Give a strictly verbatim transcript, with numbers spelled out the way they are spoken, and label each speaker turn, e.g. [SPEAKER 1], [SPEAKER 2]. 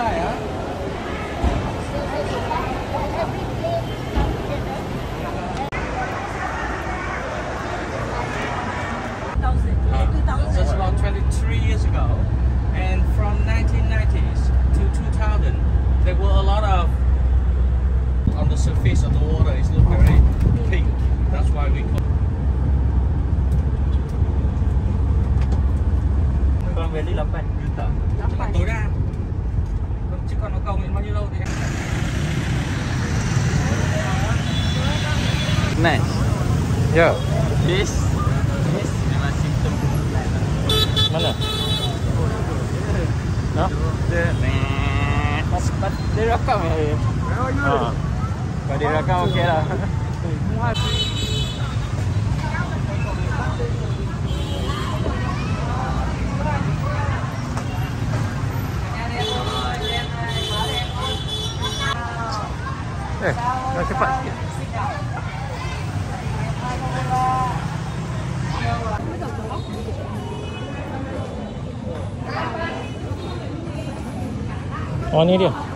[SPEAKER 1] That's about twenty-three years ago, and from nineteen nineties to two thousand, there were a lot of on the surface of the water. It looked very pink. That's why we call. Con về đi lapan juta. Tối đa. Chứ còn nó công hiện bao nhiêu lâu thì. Nice. Yo. Yes. Yes. Memang simptom. Mana? No? Pas pas dia rakam ya. Ha. Kalau dia rakam okey lah. Eh, dah cepat sikit. Oh, ni dia.